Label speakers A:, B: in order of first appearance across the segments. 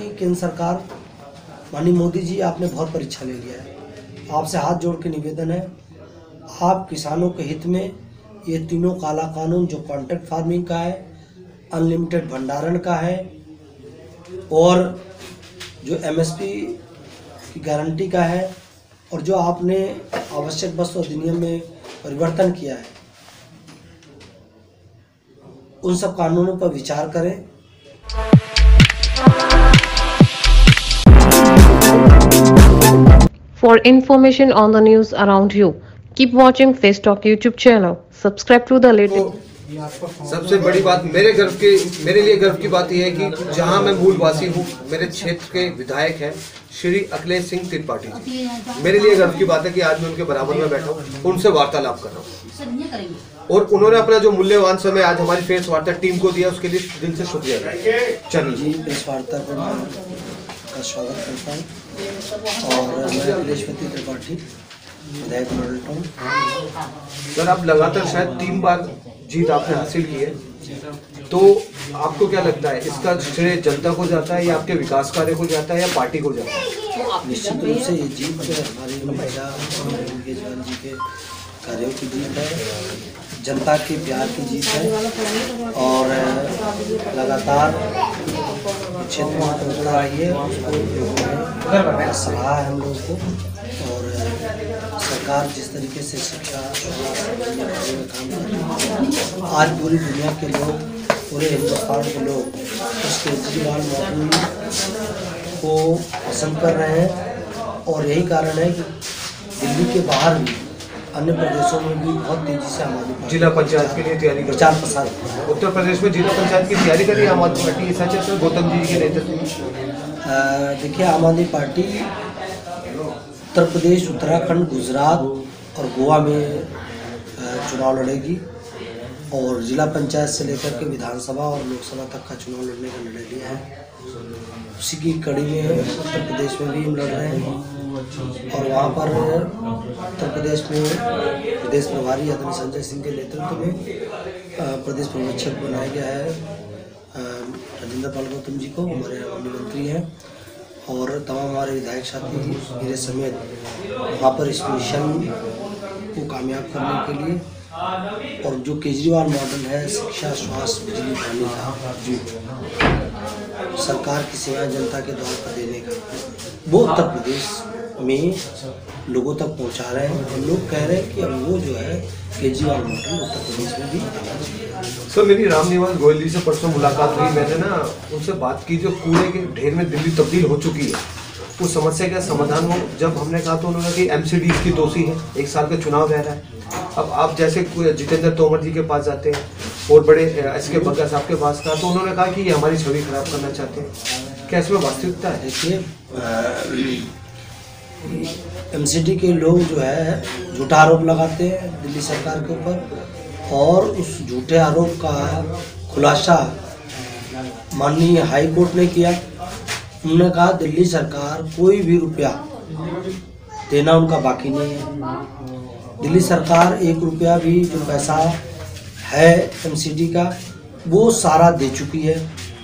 A: केंद्र सरकार, माननीय मोदी जी, आपने बहुत परीक्षा ले लिया है। आपसे हाथ जोड़ के निवेदन है, आप किसानों के हित में ये तीनों काला कानून जो कॉन्ट्रैक्ट फार्मिंग का है, अनलिमिटेड भंडारण का है और जो एमएसपी की गारंटी का है और जो आपने आवश्यक वस्तु अधिनियम में परिवर्तन किया है, उन सब कानूनों पर विचार करें।
B: For information on the news around you, keep watching Face Talk YouTube channel. Subscribe to the latest.
C: सबसे बड़ी बात मेरे लिए गर्व की बात यह है कि जहां मैं मूलवासी हूं, मेरे क्षेत्र के विधायक हैं श्री अखिलेश सिंह त्रिपाठी जी। मेरे लिए गर्व की बात है कि आज मैं उनके बराबर में बैठा हूं, उनसे वार्तालाप कर रहा हूं और उन्होंने अपना जो मूल्यवान समय आज हमारी प्रेस वार्ता टीम को दिया, उसके लिए दिल से शुक्रिया।
A: चलिए जी, प्रेस वार्ता का स्वागत करता हूँ और मैं अखिलेश त्रिपाठी, विधायक मॉडल टाउन।
C: सर, आप लगातार शायद 3 बार जीत आपने हासिल की है, तो आपको क्या लगता है, इसका श्रेय जनता को जाता है या आपके विकास कार्य को जाता है या पार्टी को जाता है?
A: निश्चित रूप से ये जीत हमारी महिला केजरीवाल जी के कार्यों की जीत है, जनता के प्यार की जीत है और लगातार क्षेत्र में उतर रही है, उसको सराहा है हम लोगों को। और सरकार जिस तरीके से शिक्षा में काम कर रही है, आज पूरी दुनिया के लोग, पूरे हिंदुस्तान के लोग उस केजरीवाल मॉडल को पसंद कर रहे हैं और यही कारण है कि दिल्ली के बाहर भी अन्य प्रदेशों में भी बहुत तेजी से आम आदमी
C: जिला पंचायत के लिए तैयारी
A: प्रचार प्रसार।
C: उत्तर प्रदेश में जिला पंचायत की तैयारी करी आम आदमी पार्टी, सच है सर, गौतम जी के नेतृत्व में?
A: देखिए, आम आदमी पार्टी उत्तर प्रदेश, उत्तराखंड, गुजरात और गोवा में चुनाव लड़ेगी और जिला पंचायत से लेकर के विधानसभा और लोकसभा तक का चुनाव लड़ने का निर्णय लिया है। उसी की कड़ी में उत्तर प्रदेश में भी हम लड़ रहे हैं और वहाँ पर उत्तर प्रदेश में प्रदेश प्रभारी आदरणीय संजय सिंह के नेतृत्व में प्रदेश पर्यवेक्षक बनाया गया है राजेंद्र पाल गौतम जी को, हमारे माननीय मंत्री हैं और तमाम हमारे विधायक साथी मेरे समेत वहाँ पर इस मिशन को कामयाब करने के लिए और जो केजरीवाल मॉडल है शिक्षा, स्वास्थ्य, बिजली, पानी का, सरकार की सेवाएं जनता के द्वार पर देने का, वो उत्तर प्रदेश में लोगों तक पहुंचा रहे हैं और लोग कह रहे हैं कि अब वो जो है केजरीवाल मॉडल उत्तर प्रदेश में भी आना चाहिए।
C: सर, मेरी रामनिवास गोयल जी से परसों मुलाकात हुई, मैंने ना उनसे बात की, जो कूड़े के ढेर में दिल्ली तब्दील हो चुकी है, उस समस्या का समाधान हो। जब हमने कहा तो उन्होंने कि एमसीडी इसकी दोषी है, 1 साल का चुनाव रह रहा है। अब आप जैसे जितेंद्र तोमर जी के पास जाते हैं और बड़े एसके बग्गा साहब के पास कहा तो उन्होंने कहा कि ये हमारी छवि खराब करना चाहते हैं। क्या इसमें वास्तविकता है?
A: देखिए, एमसीडी के लोग जो है झूठा आरोप लगाते हैं दिल्ली सरकार के ऊपर और उस झूठे आरोप का खुलासा माननीय हाई कोर्ट ने किया। उन्होंने कहा दिल्ली सरकार कोई भी रुपया देना उनका बाकी नहीं है। दिल्ली सरकार 1 रुपया भी जो पैसा है एमसीडी का वो सारा दे चुकी है।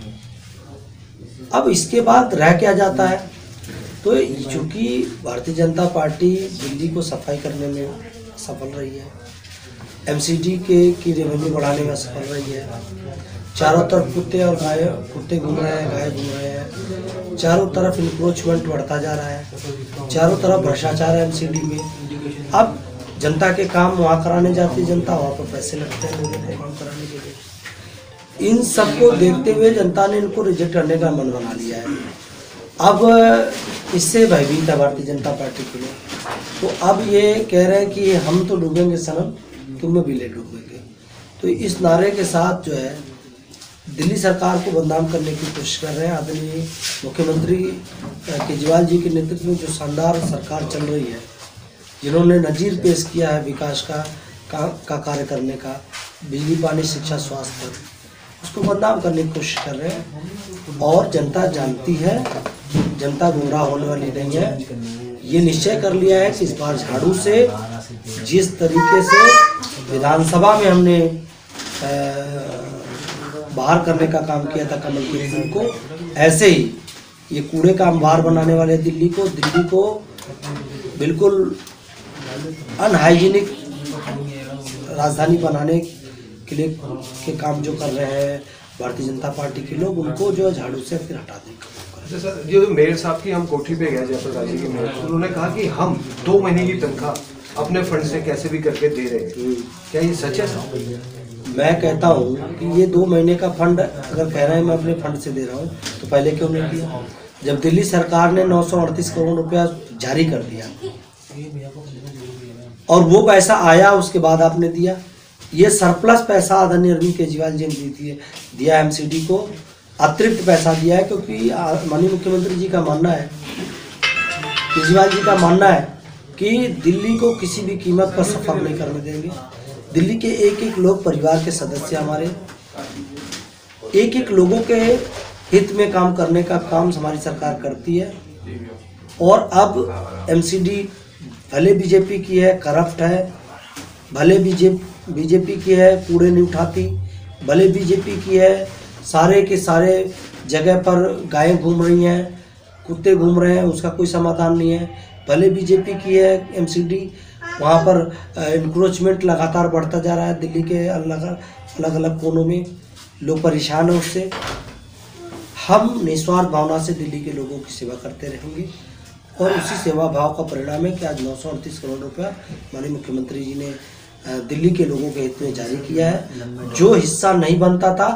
A: अब इसके बाद रह क्या जाता है? तो चूँकि भारतीय जनता पार्टी दिल्ली को सफाई करने में सफल रही है, एमसीडी की रेवेन्यू बढ़ाने में सफल रही है, चारों तरफ कुत्ते घूम रहे हैं, गाय घूम रहे हैं, चारों तरफ इंक्रोचमेंट बढ़ता जा रहा है, चारों तरफ भ्रष्टाचार है एमसीडी में। अब जनता के काम वहाँ कराने जाती है जनता, वहाँ पर पैसे लगते हैं लोगों को काम कराने के लिए। इन सबको देखते हुए जनता ने इनको रिजेक्ट करने का मन बना लिया है। अब इससे भयभीत है भारतीय जनता पार्टी के लोग, तो अब ये कह रहे हैं कि हम तो डूबेंगे सनम, तुम्हें भी ले डूबेंगे। तो इस नारे के साथ जो है दिल्ली सरकार को बदनाम करने की कोशिश कर रहे हैं। आदरणीय मुख्यमंत्री केजरीवाल जी के नेतृत्व में जो शानदार सरकार चल रही है, जिन्होंने नज़ीर पेश किया है विकास का कार्य करने का, बिजली, पानी, शिक्षा, स्वास्थ्य पर, उसको बदनाम करने की कोशिश कर रहे हैं। और जनता जानती है, जनता गुमराह होने वाली नहीं है। ये निश्चय कर लिया है कि इस बार झाड़ू से जिस तरीके से विधानसभा में हमने बाहर करने का काम किया था कमल की फूल को, ऐसे ही ये कूड़े का अंबार बनाने वाले दिल्ली को बिल्कुल अनहाइजीनिक राजधानी बनाने के लिए के काम जो कर रहे हैं भारतीय जनता पार्टी के लोग, उनको जो है झाड़ू से फिर हटा दें।
C: अच्छा सर, जो मेयर साहब की हम कोठी पे गए जयपुर राज्य के मेयर, उन्होंने कहा कि हम 2 महीने की तनख्वाह अपने फंड से कैसे भी करके दे रहे हैं, क्या ये सच है सर?
A: मैं कहता हूँ कि ये 2 महीने का फंड अगर कह रहे हैं मैं अपने फंड से दे रहा हूँ, तो पहले क्यों नहीं दिया? जब दिल्ली सरकार ने 938 करोड़ रुपया जारी कर दिया और वो पैसा आया उसके बाद आपने दिया। ये सरप्लस पैसा आदरणीय अरविंद केजरीवाल जी ने दिया एमसीडी को, अतिरिक्त पैसा दिया है, क्योंकि माननीय मुख्यमंत्री जी का मानना है, केजरीवाल जी का मानना है कि दिल्ली को किसी भी कीमत पर सफर नहीं करने देंगे। दिल्ली के एक एक लोग परिवार के सदस्य हमारे, एक एक लोगों के हित में काम करने का काम हमारी सरकार करती है। और अब एमसीडी भले बीजेपी की है, करप्ट है, भले बीजेपी की है, कूड़े नहीं उठाती, भले बीजेपी की है, सारे के सारे जगह पर गायें घूम रही हैं, कुत्ते घूम रहे हैं, उसका कोई समाधान नहीं है। भले बीजेपी की है एमसीडी, वहाँ पर इंक्रोचमेंट लगातार बढ़ता जा रहा है। दिल्ली के अलग अलग कोनों में लोग परेशान हैं उससे। हम निस्वार्थ भावना से दिल्ली के लोगों की सेवा करते रहेंगे और उसी सेवा भाव का परिणाम है कि आज 938 करोड़ रुपया माननीय मुख्यमंत्री जी ने दिल्ली के लोगों के हित में जारी किया है। जो हिस्सा नहीं बनता था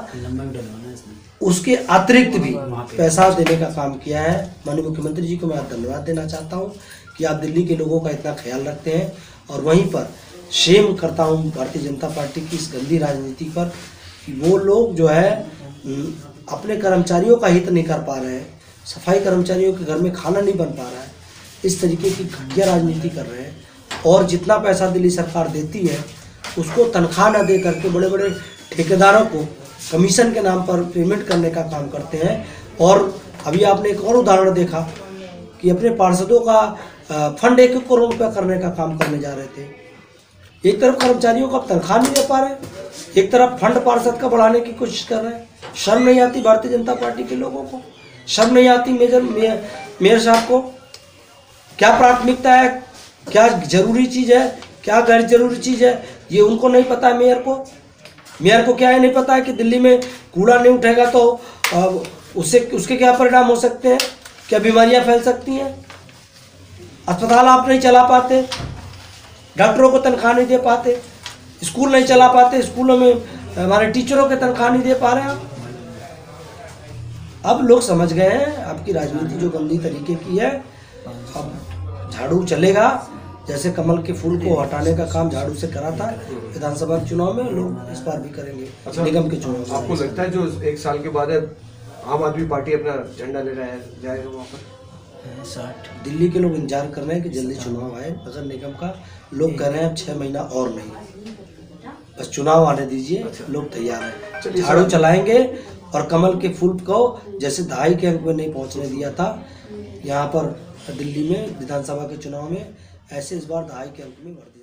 A: उसके अतिरिक्त भी पैसा देने का काम किया है। माननीय मुख्यमंत्री जी को मैं धन्यवाद देना चाहता हूं कि आप दिल्ली के लोगों का इतना ख्याल रखते हैं। और वहीं पर शेम करता हूं भारतीय जनता पार्टी की इस गंदी राजनीति पर कि वो लोग जो है अपने कर्मचारियों का हित नहीं कर पा रहे हैं, सफाई कर्मचारियों के घर में खाना नहीं बन पा रहा है, इस तरीके की घटिया राजनीति कर रहे हैं। और जितना पैसा दिल्ली सरकार देती है उसको तनख्वाह न दे करके बड़े बड़े ठेकेदारों को कमीशन के नाम पर पेमेंट करने का काम करते हैं। और अभी आपने एक और उदाहरण देखा कि अपने पार्षदों का फंड 1 करोड़ रुपया करने का काम करने जा रहे थे। एक तरफ कर्मचारियों को तनख्वाह नहीं दे पा रहे, एक तरफ फंड पार्षद का बढ़ाने की कोशिश कर रहे हैं। शर्म नहीं आती भारतीय जनता पार्टी के लोगों को? शर्म नहीं आती मेयर साहब को? क्या प्राथमिकता है, क्या जरूरी चीज़ है, क्या गैर जरूरी चीज़ है, ये उनको नहीं पता है। मेयर को क्या है नहीं पता है कि दिल्ली में कूड़ा नहीं उठेगा तो उसके क्या परिणाम हो सकते हैं, क्या बीमारियां फैल सकती हैं। अस्पताल आप नहीं चला पाते, डॉक्टरों को तनख्वाह नहीं दे पाते, स्कूल नहीं चला पाते, स्कूलों में हमारे टीचरों के तनख्वाह नहीं दे पा रहे हैं। अब लोग समझ गए हैं आपकी राजनीति जो गंदी तरीके की है। अब झाड़ू चलेगा, जैसे कमल के फूल को हटाने का काम झाड़ू से करा था विधानसभा चुनाव में, लोग इस बार भी करेंगे।
C: अच्छा,
A: निगम के चुनाव में
C: आपको लगता है जो 1 साल के बाद आम आदमी पार्टी अपना झंडा ले रहा है जाएगा वहाँ पर?
A: दिल्ली के लोग इंतजार कर रहे हैं कि जल्दी चुनाव आए नगर निगम का। लोग कह रहे हैं अब 6 महीना और नहीं, बस चुनाव आने दीजिए। लोग तैयार हैं, झाड़ू चलाएंगे। और कमल के फूल को जैसे 2.5 के अंक में नहीं पहुंचने दिया था यहाँ पर दिल्ली में विधानसभा के चुनाव में, ऐसे इस बार 2.5 के अंक में